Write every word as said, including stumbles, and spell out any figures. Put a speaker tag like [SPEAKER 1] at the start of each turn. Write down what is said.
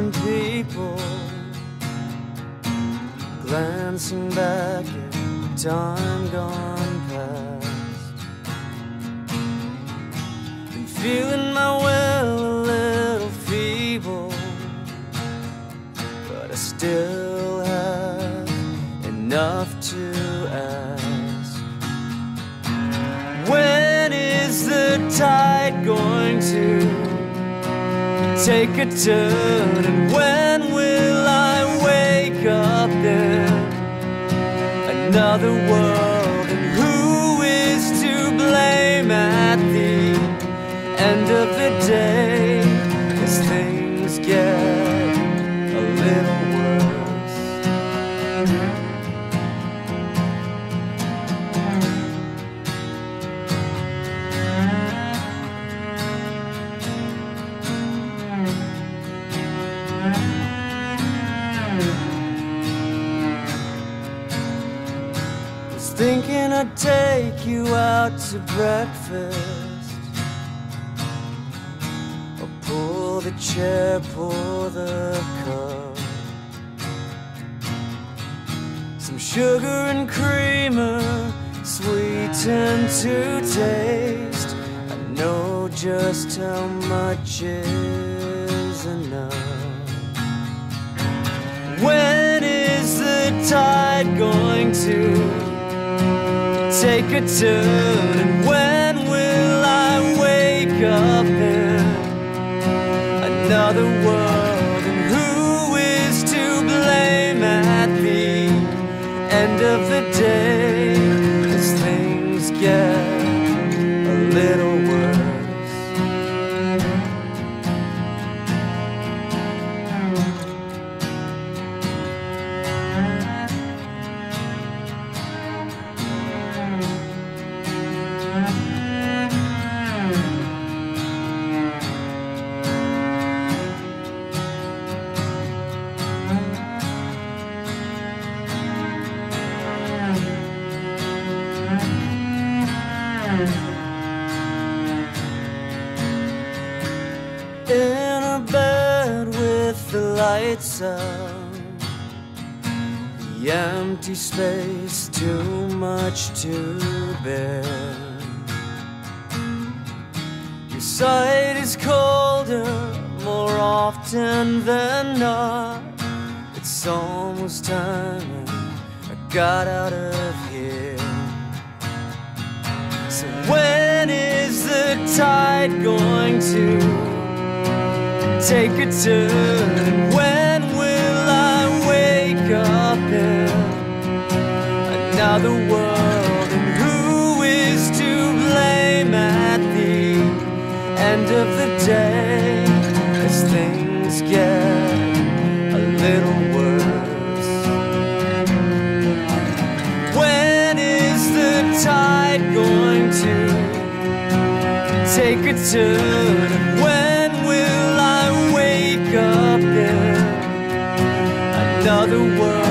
[SPEAKER 1] different people, glancing back at time gone past, and feeling my will a little feeble, but I still have enough to ask. When is the tide going to take a turn, and when will I wake up in another world? And who is to blame at the end of the day, as things get a little worse? Thinking I'd take you out to breakfast, or pull the chair, pour the cup, some sugar and creamer, sweetened to taste. I know just how much is enough. When is the tide going to take a turn, and when will I wake up in another world? And who is to blame at the end of the day, as things get a little worse? In a bed with the lights out, the empty space too much to bear. Your sight is colder more often than not. It's almost time I got out of here. So when is the tide going to take a turn, and when will I wake up in another world? And who is to blame at the end of the day, as things get a little worse? When is the tide going to take a turn, and when will I wake up in another world?